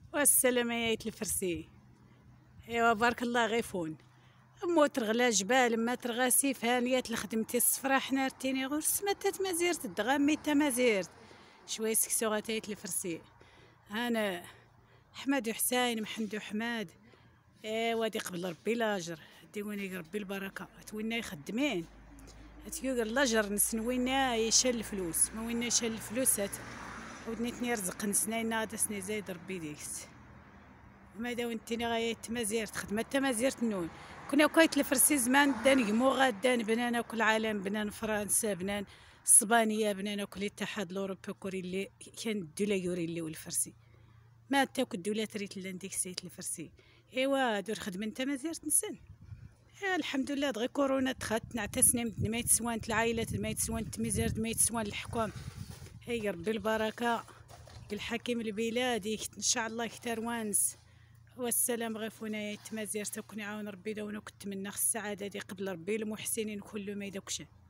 والسلامة يا الفرسي. ايوا بارك الله غيفون امو ترغلا جبال ما ترغاسي فانيات لخدمتي الصفرا حنا رتيني غور سماتات ما زيرت الدغامي تا ما زيرت شويه سكسو غاتايت الفرسي. انا حماد حسين محمد حماد. ايوا دي قبل ربي لاجر ديوني ربي البركه توينا يخدمين تيقول لاجر نسنوينا يشال الفلوس ما وينا يشال الفلوس ودني تني رزق نسنينا هذا سني زايد ربي ديكس ما دا وانتيني غايت ما زيرت خدمه تا ما زيرت نون كنا كويت الفرسي زمان دان قمو غادان بنانا كل العالم بنان فرنسا بنان اسبانيا بنانا كل الاتحاد الاوروبي كوري اللي كان الدوله يوري اللي والفرسي ما تاك الدوله تريت لنديك سيت الفرسي. ايوا دور خدمه تا ما زيرت نسن. الحمد لله دغيا كورونا دخلت نعتسني ما يتسوانت العائلات ما يتسوانت ميزارد ما يتسوان الحكام. هي ربي البركه الحكيم البلاد ان شاء الله يختار وانس. والسلام غيفونا يتمازير تكون يعاون ربي داونا كنت من السعاده دي قبل ربي المحسنين كله ما يدوكش.